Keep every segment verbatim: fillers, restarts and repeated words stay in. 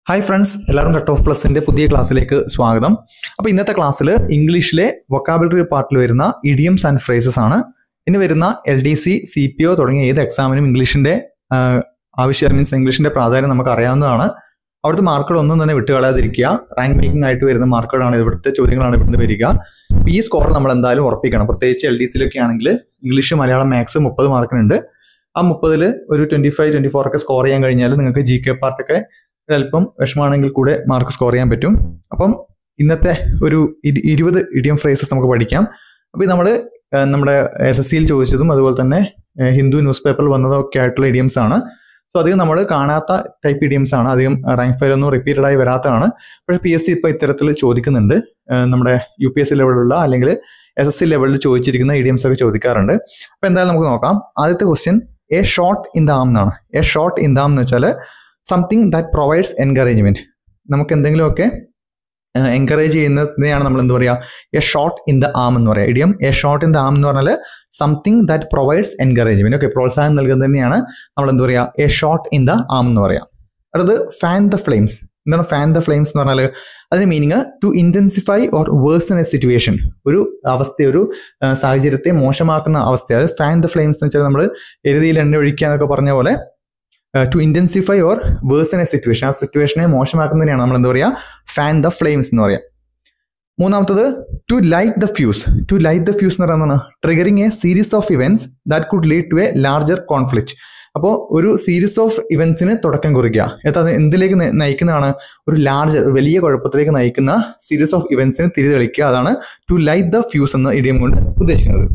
Hi friends, എല്ലാവരും cut off പ്ലസിന്റെ പുതിയ ക്ലാസ്സിലേക്ക് സ്വാഗതം. അപ്പോൾ ഇന്നത്തെ ക്ലാസ്സിൽ ഇംഗ്ലീഷിലെ വൊക്കാബുലറി പാർട്ടിൽ വരുന്ന ഇഡിയംസ് ആൻഡ് ഫ്രേസസ് ആണ്. ഇനി വരുന്ന L D C, C P O തുടങ്ങിയ ഏത് എക്സാമിനും ഇംഗ്ലീഷിന്റെ ആവശ്യം മീൻസ് ഇംഗ്ലീഷിന്റെ പ്രാധാന്യം നമുക്ക് അറിയാവുന്നതാണ്. അവിടുത്തെ മാർക്കുകളൊന്നും തന്നെ വിട്ടുകളയാതിരിക്കുക. റാങ്ക് മേക്കിംഗ് ആയിട്ട് വരുന്ന മാർക്കുകളാണ് ഇവിടുത്തെ ചോദ്യങ്ങളാണ് ഇവിടുന്ന് വരിക. ഈ സ്കോർ നമ്മൾ എന്തായാലും ഉറപ്പിക്കണം. പ്രത്യേകിച്ച് എൽ ഡി സിയിലൊക്കെ ആണെങ്കിൽ ഇംഗ്ലീഷ്, മലയാളം, മാത്സ് മുപ്പത് മാർക്കിനുണ്ട്. ആ മുപ്പതിൽ ഒരു ട്വന്റി ഫൈവ് ട്വന്റി ഫോർ ഒക്കെ സ്കോർ ചെയ്യാൻ കഴിഞ്ഞാൽ നിങ്ങൾക്ക് ജി കെ പാർട്ടൊക്കെ അല്പം വിഷമാണെങ്കിൽ കൂടെ മാർക്ക് സ്കോർ ചെയ്യാൻ പറ്റും. അപ്പം ഇന്നത്തെ ഒരു ഇരുപത് ഇഡിയം ഫ്രേസസ് നമുക്ക് പഠിക്കാം. അപ്പോൾ ഇത് നമ്മൾ നമ്മുടെ എസ് എസ് സിയിൽ ചോദിച്ചതും അതുപോലെ തന്നെ ഹിന്ദു ന്യൂസ് പേപ്പറിൽ വന്നതും ഒക്കെ ആയിട്ടുള്ള ഇഡിയംസ് ആണ്. സോ അധികം നമ്മൾ കാണാത്ത ടൈപ്പ് ഇഡിയംസ് ആണ്. അധികം റാങ്ക് ഫയലൊന്നും റിപ്പീറ്റഡ് ആയി വരാത്തതാണ്. പക്ഷേ പി എസ് സി ഇപ്പോൾ ഇത്തരത്തിൽ ചോദിക്കുന്നുണ്ട്. നമ്മുടെ യു പി എസ് സി ലെവലിലുള്ള അല്ലെങ്കിൽ എസ് എസ് സി ലെവലിൽ ചോദിച്ചിരിക്കുന്ന ഇഡിയംസ് ഒക്കെ ചോദിക്കാറുണ്ട്. അപ്പോൾ എന്തായാലും നമുക്ക് നോക്കാം. ആദ്യത്തെ question a shot in the arm എന്നാണ്. A shot in the arm എന്ന് വെച്ചാൽ സംതിങ് ദാറ്റ് പ്രൊവൈഡ്സ് എൻകറേജ്മെന്റ്. നമുക്ക് എന്തെങ്കിലുമൊക്കെ എൻകറേജ് ചെയ്യുന്നതിനെയാണ് നമ്മൾ എന്ത് പറയുക, a shot in the arm എന്ന് പറയാം. Idiom a shot in the arm എന്ന് പറഞ്ഞാൽ something that provides encouragement. Okay, പ്രോത്സാഹനം നൽകുന്നതിനെയാണ് നമ്മൾ എന്ത് പറയുക, a shot in the arm എന്ന് പറയാം. അടുത്തത് ഫാൻ ദ ഫ്ലെയിംസ്. എന്താണ് ഫാൻ ദ ഫ്ലെയിംസ് എന്ന് പറഞ്ഞാൽ അതിന്റെ meaning to intensify or worsen a situation. ഒരു അവസ്ഥ, ഒരു സാഹചര്യത്തെ മോശമാക്കുന്ന അവസ്ഥ. അതായത് ഫാൻ ദ ഫ്ലെയിംസ് എന്ന് വെച്ചാൽ നമ്മൾ എരുതിയിൽ എണ്ണ ഒഴിക്കുക എന്നൊക്കെ പറഞ്ഞ പോലെ to intensify or worsen a situation. ആ സിറ്റുവേഷനെ മോശമാക്കുന്നതിനെയാണ് നമ്മൾ എന്താ പറയുക, ഫാൻ ദ ഫ്ലെയിംസ് എന്ന് പറയാം. മൂന്നാമത്തത് to light the fuse. To light the fuse എന്ന് പറയുന്നത് triggering a series of events that could lead to a larger conflict. അപ്പോൾ ഒരു സീരീസ് ഓഫ് ഇവന്റ്സിന് തുടക്കം കുറിക്കുക. അത് എന്തിലേക്ക് നയിക്കുന്നതാണ്, ഒരു ലാർജർ, വലിയ കുഴപ്പത്തിലേക്ക് നയിക്കുന്ന സീരീസ് ഓഫ് ഇവന്റ്സിന് തിരി തെളിക്കുക. അതാണ് ടു ലൈറ്റ് ദ ഫ്യൂസ് എന്ന ഇഡിയം കൊണ്ട് ഉദ്ദേശിക്കുന്നത്.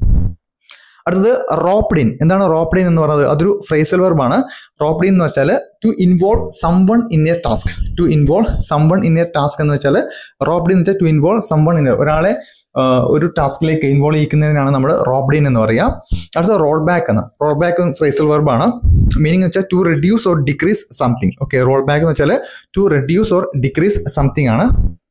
അടുത്തത് റോപ്ഡ് ഇൻ. എന്താണ് റോപ്ഡ് ഇൻ എന്ന് പറയുന്നത്? അതൊരു ഫ്രേസൽ വെർബാണ്. റോപ്ഡ് ഇൻ എന്ന് വെച്ചാൽ to involve someone in a task. To involve someone in a task എന്ന് വെച്ചാൽ റോപ്ഡ് ഇൻ വെച്ചാൽ ടു ഇൻവോൾവ് സംവൺ ഇൻ, ഒരാളെ ഒരു ടാസ്കിലേക്ക് ഇൻവോൾവ് ചെയ്യിക്കുന്നതിനാണ് നമ്മൾ റോപ്ഡ് ഇൻ എന്ന് പറയുക. അടുത്തത് റോൾ ബാക്ക് എന്ന്. റോൾ ബാക്ക് ഫ്രേസൽ വെർബാണ്. മീനിങ് വെച്ചാൽ to reduce or decrease something. Okay, roll back എന്ന് വെച്ചാൽ to reduce or decrease something ആണ്.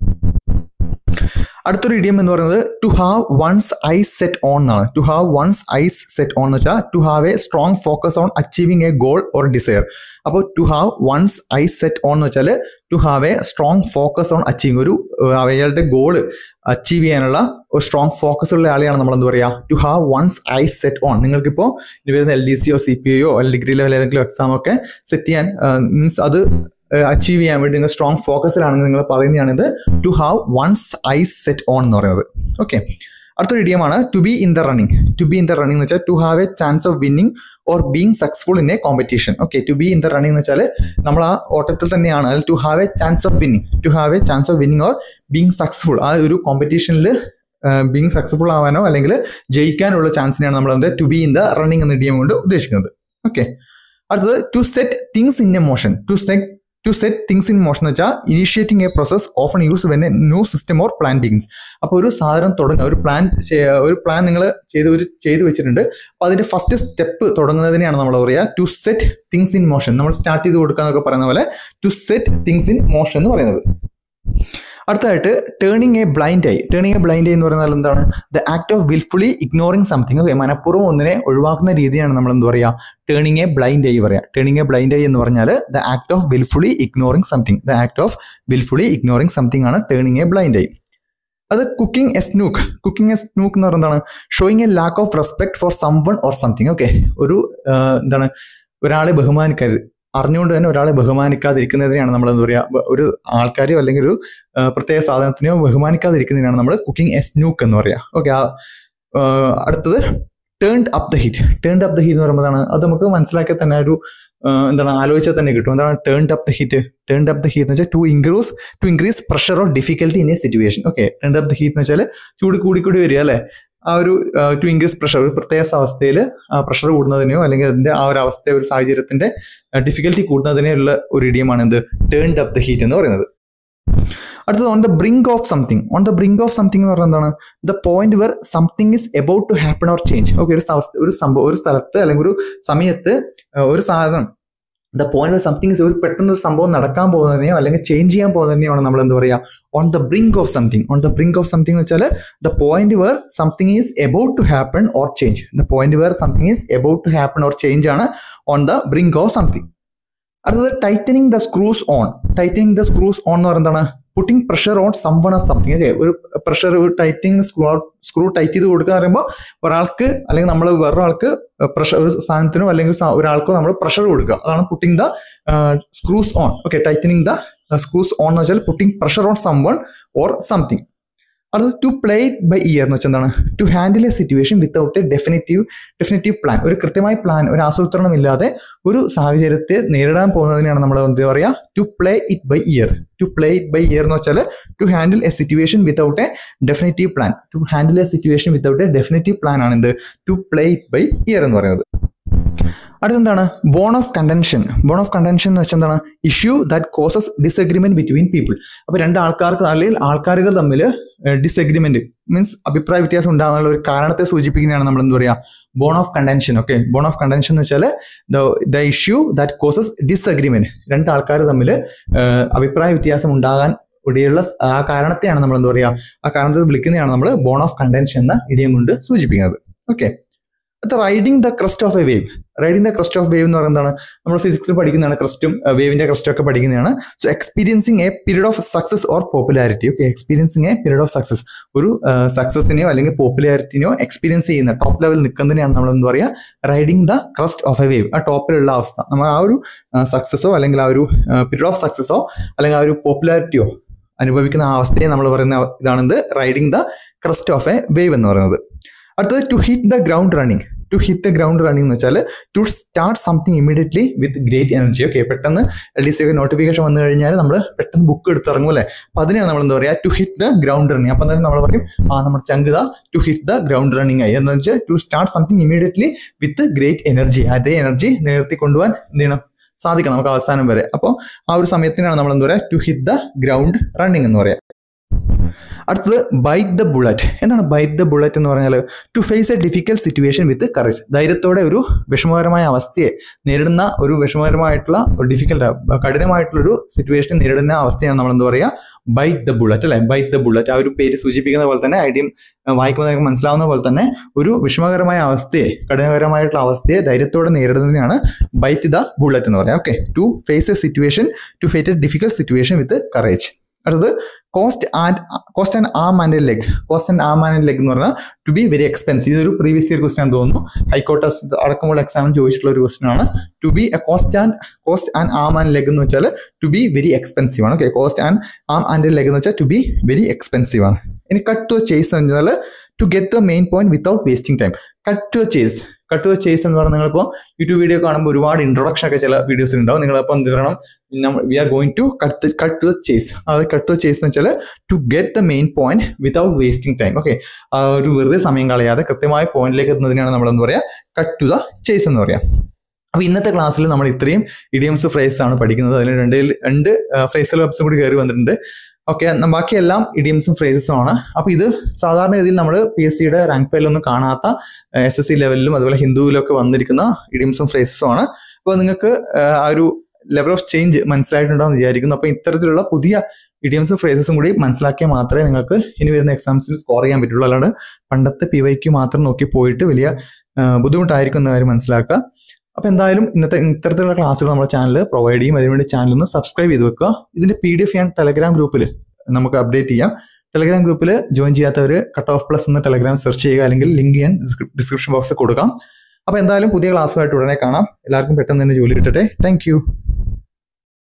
അടുത്തൊരു ഇഡിയം എന്ന് പറയുന്നത് to have one's eyes set on എന്നാണ്. To have one's eyes set on എന്ന് വെച്ചാൽ to have a strong focus on achieving a goal or desire. അപ്പോൾ to have one's eyes set on എന്ന് വെച്ചാൽ to have a strong focus on achieving, ഒരു അയാളുടെ goal achieve ചെയ്യാനുള്ള ഒരു strong focus ഉള്ള ആളെയാണ് നമ്മൾ എന്ത് പറയുക, to have one's eyes set on. നിങ്ങൾക്കിപ്പോൾ ഇനി വരുന്ന എൽ ഡി സിയോ സി പി ഒയോ അല്ലെങ്കിൽ ഡിഗ്രി ലെവൽ ഏതെങ്കിലും എക്സാം ഒക്കെ സെറ്റ് ചെയ്യാൻ മീൻസ് അത് അച്ചീവ് ചെയ്യാൻ വേണ്ടി നിങ്ങൾ സ്ട്രോങ് ഫോക്കസിലാണെങ്കിൽ നിങ്ങൾ പറയുന്നതാണിത് to have one's eyes set on എന്ന് പറയുന്നത്. ഓക്കെ, അടുത്തൊരു ഇഡിയമാണ് to be in the running. To be in the running എന്ന് വെച്ചാൽ to have a chance of winning or being successful in A competition. Okay, to be in the running എന്ന് വെച്ചാൽ നമ്മൾ ആ ഓട്ടത്തിൽ തന്നെയാണ്. അതിൽ to have a chance of winning, to have a chance of winning or being successful. ആ ഒരു കോമ്പറ്റീഷനിൽ being successful ആവാനോ അല്ലെങ്കിൽ ജയിക്കാനുള്ള ചാൻസിനെയാണ് നമ്മൾ അതിന്റെ to be in the running എന്ന ഇഡിയം കൊണ്ട് ഉദ്ദേശിക്കുന്നത്. ഓക്കെ, അടുത്തത് to set things in a motion. To set to set things in motion എന്ന് വെച്ചാൽ initiating a process often use when a new system or plan begins. അപ്പോൾ ഒരു സാധനം തുടങ്ങുക, ഒരു പ്ലാൻ ഒരു പ്ലാൻ നിങ്ങൾ ചെയ്ത് ഒരു ചെയ്ത് വെച്ചിട്ടുണ്ട്. അപ്പോൾ അതിന്റെ ഫസ്റ്റ് സ്റ്റെപ്പ് തുടങ്ങുന്നതിനെയാണ് നമ്മൾ പറയുക to set things in motion. നമ്മൾ സ്റ്റാർട്ട് ചെയ്ത് കൊടുക്കുക എന്നൊക്കെ പറയുന്ന പോലെ to set things in motion എന്ന് പറയുന്നത്. അടുത്തതായിട്ട് turning a blind eye. Turning a blind eye എന്ന് പറയുന്നത് എന്താണ്, the act of wilfully ignoring something. Okay, മനഃപൂർവ്വം ഒന്നിനെ ഒഴിവാക്കുന്ന രീതിയാണ് നമ്മൾ എന്ത് പറയുക, ടേണിങ് എ ബ്ലൈൻഡ് ഐ പറയാം. ടേണിങ് എ ബ്ലൈൻഡ് ഐ എന്ന് പറഞ്ഞാൽ the act of wilfully ignoring something. The act of wilfully ignoring something ആണ് ടേണിങ് എ ബ്ലൈൻഡ് ഐ. അത് cooking a snook. Cooking a snook എന്ന് പറയുന്നത് എന്താണ്, showing a lack of respect for someone or something. Okay, ഒരു എന്താണ് ഒരാളെ ബഹുമാനിക്കരുത്, അറിഞ്ഞുകൊണ്ട് തന്നെ ഒരാളെ ബഹുമാനിക്കാതിരിക്കുന്നതിനെയാണ് നമ്മൾ എന്താ പറയുക, ഒരു ആൾക്കാരെയോ അല്ലെങ്കിൽ ഒരു പ്രത്യേക സാധനത്തിനെയോ ബഹുമാനിക്കാതിരിക്കുന്നതിനാണ് നമ്മൾ കുക്കിംഗ് എ സ്നൂക്ക് എന്ന് പറയുക. ഓക്കെ, അടുത്തത് turned up the heat. Turned up the heat എന്ന് പറയുമ്പോഴാണ് അത് നമുക്ക് മനസ്സിലാക്കിയാൽ തന്നെ ഒരു എന്താണ് ആലോചിച്ചാൽ തന്നെ കിട്ടും. എന്താണ് turned up the heat? Turned up the heat എന്ന് വെച്ചാൽ to increase to increase pressure or difficulty in a situation. Okay, turned up the heat എന്ന് വെച്ചാൽ ചൂട് കൂടിക്കൂടി വരിക അല്ലേ. ആ ഒരു ടു ഇൻക്രീസ് പ്രഷർ, ഒരു പ്രത്യേക അവസ്ഥയിൽ പ്രഷർ കൂടുന്നതിനെയോ അല്ലെങ്കിൽ അതിന്റെ ആ ഒരു അവസ്ഥ, ഒരു സാഹചര്യത്തിന്റെ ഡിഫിക്കൽറ്റി കൂടുന്നതിനെയുള്ള ഒരു ഇഡിയമാണ് എന്ത്, ടേൺഡ് അപ്പ് ദ ഹീറ്റ് എന്ന് പറയുന്നത്. അടുത്തത് on the brink of something. On the brink of something എന്ന് പറയുന്നത് എന്താണ്, the point where something is about to happen or change. Okay, ഒരു ഒരു സംഭവം, ഒരു സ്ഥലത്ത് അല്ലെങ്കിൽ ഒരു സമയത്ത് ഒരു സാധനം, the point where something is, ഒരു പെട്ടെന്ന് ഒരു സംഭവം നടക്കാൻ പോകുന്നതിനെയോ അല്ലെങ്കിൽ ചേഞ്ച് ചെയ്യാൻ പോകുന്നതിനെയാണ് നമ്മൾ എന്ത് പറയുക, on the brink of something. On the brink of something എന്ന് വെച്ചാൽ the point where something is about to happen or change. The point where something is about to happen or change ആണ് on the brink of something. അടുത്തത് tightening the screws on. Tightening the screws on എന്ന് പറയുന്നത് എന്താണ്? Putting pressure on someone or something. Okay, ഒരു pressure ഒരു tightening screw screw tight ചെയ്ത് കൊടുക്കുക എന്ന് പറയുമ്പോൾ ഒരാൾക്ക് അല്ലെങ്കിൽ നമ്മൾ വേറൊരാൾക്ക് പ്രഷർ, ഒരു സാധനത്തിനോ അല്ലെങ്കിൽ ഒരാൾക്കോ നമ്മൾ പ്രഷർ കൊടുക്കുക, അതാണ് putting the screws on. Okay, tightening the screws on എന്ന് വെച്ചാൽ putting pressure on someone or something. അടുത്തത് to play it by ear എന്ന് വെച്ചാൽ എന്താണ്? To handle a situation without a definitive definitive plan. ഒരു കൃത്യമായ പ്ലാൻ, ഒരു ആസൂത്രണം ഇല്ലാതെ ഒരു സാഹചര്യത്തെ നേരിടാൻ പോകുന്നതിനാണ് നമ്മൾ എന്താ പറയുക? To play it by ear. To play it by ear എന്ന് വെച്ചാൽ to handle a situation without a definitive plan. To handle a situation without a definitive plan ആണ് എന്ത്? To play it by ear എന്ന് പറയുന്നത്. അടുത്തെന്താണ്? Bone of contention. Bone of contention എന്ന് വെച്ചാൽ എന്താണ്? Issue that causes disagreement between people. അപ്പൊ രണ്ട് ആൾക്കാർക്ക് അല്ലെങ്കിൽ ആൾക്കാരുകൾ തമ്മിൽ ഡിസഗ്രിമെന്റ് മീൻസ് അഭിപ്രായ വ്യത്യാസം ഉണ്ടാകാനുള്ള ഒരു കാരണത്തെ സൂചിപ്പിക്കുന്നതാണ് നമ്മൾ എന്താ പറയുക? Bone of contention. Okay, bone of contention എന്ന് വെച്ചാൽ the issue that causes disagreement. രണ്ട് ആൾക്കാർ തമ്മിൽ അഭിപ്രായ വ്യത്യാസം ഉണ്ടാകാൻ ഇടയുള്ള ആ കാരണത്തെയാണ് നമ്മൾ എന്താ പറയുക? ആ കാരണത്തെ വിളിക്കുന്നതാണ് നമ്മൾ ബോൺ ഓഫ് കണ്ടൻഷൻ എന്ന ഇടിയം കൊണ്ട് സൂചിപ്പിക്കുന്നത്. ഓക്കെ, അടുത്ത riding the crest of a wave. Riding the crest of wave എന്ന് പറയുന്നതാണ് നമ്മൾ ഫിസിക്സിൽ പഠിക്കുന്നതാണ്. ക്രസ്റ്റും വേവിന്റെ ക്രസ്റ്റും ഒക്കെ പഠിക്കുന്നതാണ്. So experiencing a period of success or popularity. Okay, experiencing a period of success. ഒരു സക്സസിനെയോ അല്ലെങ്കിൽ പോപ്പുലാരിറ്റിനെയോ എക്സ്പീരിയൻസ് ചെയ്യുന്ന ടോപ്പ് ലെവലിൽ നിൽക്കുന്നതിനെയാണ് നമ്മൾ എന്താ പറയുക? Riding the crest of a wave. ആ ടോപ്പിലുള്ള അവസ്ഥ, നമ്മൾ ആ ഒരു സക്സസോ അല്ലെങ്കിൽ ആ ഒരു പീരീഡ് ഓഫ് സക്സസോ അല്ലെങ്കിൽ ആ ഒരു പോപ്പുലാരിറ്റിയോ അനുഭവിക്കുന്ന ആ അവസ്ഥയെ നമ്മൾ പറയുന്ന ഇതാണെന്ത്? Riding the crest of a wave എന്ന് പറയുന്നത്. അടുത്തത് to hit the ground running. To hit the ground running എന്ന് വെച്ചാൽ to start something immediately with great energy. Okay, പെട്ടെന്ന് എൽ ഡി സി ഒക്കെ നോട്ടിഫിക്കേഷൻ വന്നു കഴിഞ്ഞാൽ നമ്മൾ പെട്ടെന്ന് ബുക്ക് എടുത്തിറങ്ങും അല്ലേ? അപ്പൊ അതിനെയാണ് നമ്മൾ എന്താ പറയുക? To hit the ground running. അപ്പൊ തന്നെ നമ്മൾ പറയും ആ നമ്മുടെ ചങ്കുത to hit the ground running ആയി എന്ന് വെച്ചാൽ to start something immediately with great energy. അതേ എനർജി നിലനിർത്തി കൊണ്ടുപോകാൻ എന്ത് ചെയ്യണം? സാധിക്കണം നമുക്ക് അവസാനം വരെ. അപ്പോൾ ആ ഒരു സമയത്തിനാണ് നമ്മൾ എന്താ പറയുക? To hit the ground running എന്ന് പറയാം. അടുത്തത് ബൈറ്റ് ദ ബുള്ളറ്റ്. എന്താണ് ബൈറ്റ് ദ ബുള്ളറ്റ് എന്ന് പറഞ്ഞാൽ? To face a difficult situation with courage. ധൈര്യത്തോടെ ഒരു വിഷമകരമായ അവസ്ഥയെ നേരിടുന്ന, ഒരു വിഷമകരമായിട്ടുള്ള ഡിഫിക്കൽട്ട് കഠിനമായിട്ടുള്ളൊരു സിറ്റുവേഷൻ നേരിടുന്ന അവസ്ഥയാണ് നമ്മൾ എന്താ പറയുക? ബൈറ്റ് ദ ബുള്ളറ്റ് അല്ലെ? ബൈറ്റ് ദ ബുള്ളറ്റ് ആ ഒരു പേര് സൂചിപ്പിക്കുന്ന പോലെ തന്നെ, ഐഡിയം വായിക്കുമ്പോൾ നമുക്ക് മനസ്സിലാവുന്ന പോലെ തന്നെ, ഒരു വിഷമകരമായ അവസ്ഥയെ, കഠിനകരമായിട്ടുള്ള അവസ്ഥയെ ധൈര്യത്തോടെ നേരിടുന്നതിനാണ് ബൈറ്റ് ദ ബുള്ളറ്റ് എന്ന് പറയാം. Okay, to face a situation to face a difficult situation with courage. അടുത്തത് cost and cost and arm and leg. Cost and arm and leg എന്ന് പറഞ്ഞാൽ ടു ബി വെരി എക്സ്പെൻസീവ്. ഇതൊരു previous year question തോന്നുന്നു, high court അടക്കമുള്ള എക്സാമിന് ചോദിച്ചിട്ടുള്ള ഒരു question ആണ്. To be a cost and cost and arm and leg എന്ന് വെച്ചാൽ ടു ബി വെരി എക്സ്പെൻസീവ് ആണ്. Okay, cost and arm and leg എന്ന് വെച്ചാൽ ടു ബി വെരി എക്സ്പെൻസീവ് ആണ്. ഇനി കട്ട് ടു ചേസ് എന്ന് പറഞ്ഞാൽ to get the main point without wasting time. Cut to chase cut to chase എന്ന് പറഞ്ഞാൽ നിങ്ങളിപ്പോൾ യൂട്യൂബ് വീഡിയോ കാണുമ്പോൾ ഒരുപാട് ഇൻട്രൊഡക്ഷൻ ഒക്കെ ചില വീഡിയോസിൽ ഉണ്ടാവും. നിങ്ങളപ്പോൾ എന്ത് ചെയ്യണം? We are going to cut cut to chase. അത് കട്ട് ടു ചേസ് എന്ന് വെച്ചാൽ to get the main point without wasting time. Okay, ഒരു വെറുതെ സമയം കളയാതെ കൃത്യമായ പോയിന്റിലേക്ക് എത്തുന്നതിനാണ് നമ്മൾ എന്താ പറയുക? കട്ട് ടു ദ ചേസ് എന്ന് പറയാം. അപ്പോൾ ഇന്നത്തെ ക്ലാസ്സിൽ നമ്മൾ ഇത്രയും ഇഡിയംസ് ഫ്രേസ് ആണ് പഠിക്കുന്നത്. അതിൽ രണ്ട് രണ്ട് ഫ്രേസൽ വെബ്സും കൂടി കയറി വന്നിട്ടുണ്ട്. ഓക്കെ, ബാക്കിയെല്ലാം ഇഡിയംസും ഫ്രേസസും ആണ്. അപ്പോൾ ഇത് സാധാരണഗതിയിൽ നമ്മൾ പി എസ് സിയുടെ റാങ്ക് ഫയലൊന്നും കാണാത്ത എസ് എസ് സി ലെവലിലും അതുപോലെ ഹിന്ദുവിലൊക്കെ വന്നിരിക്കുന്ന ഇഡിയംസും ഫ്രേസസും ആണ്. അപ്പോൾ നിങ്ങൾക്ക് ആ ഒരു ലെവൽ ഓഫ് ചേഞ്ച് മനസ്സിലായിട്ടുണ്ടാവും വിചാരിക്കുന്നു. അപ്പോൾ ഇത്തരത്തിലുള്ള പുതിയ ഇഡിയംസും ഫ്രേസസും കൂടി മനസ്സിലാക്കിയാൽ മാത്രമേ നിങ്ങൾക്ക് ഇനി വരുന്ന എക്സാംസിൽ സ്കോർ ചെയ്യാൻ പറ്റുള്ളൂ. അല്ലാണ്ട് പണ്ടത്തെ പി വൈക്ക് മാത്രം നോക്കി പോയിട്ട് വലിയ ബുദ്ധിമുട്ടായിരിക്കും എന്ന കാര്യം മനസ്സിലാക്കുക. അപ്പോൾ എന്തായാലും ഇന്നത്തെ ഇത്തരത്തിലുള്ള ക്ലാസ്സുകൾ നമ്മുടെ ചാനൽ പ്രൊവൈഡ് ചെയ്യും. അതിനുവേണ്ടി ചാനൽ ഒന്ന് സബ്സ്ക്രൈബ് ചെയ്ത് വെക്കുക. ഇതിന്റെ പി ഡി എഫ് ഞാൻ ടെലഗ്രാം ഗ്രൂപ്പിൽ നമുക്ക് അപ്ഡേറ്റ് ചെയ്യാം. ടെലഗ്രാം ഗ്രൂപ്പിൽ ജോയിൻ ചെയ്യാത്തവർ കട്ട് ഓഫ് പ്ലസ് എന്ന് ടെലഗ്രാം സെർച്ച് ചെയ്യുക, അല്ലെങ്കിൽ ലിങ്ക് ഞാൻ ഡിസ്ക്രിപ്ഷൻ ബോക്സിൽ കൊടുക്കാം. അപ്പോൾ എന്തായാലും പുതിയ ക്ലാസ്സുമായിട്ട് ഉടനെ കാണാം. എല്ലാവർക്കും പെട്ടെന്ന് തന്നെ ജോലി കിട്ടട്ടെ. താങ്ക്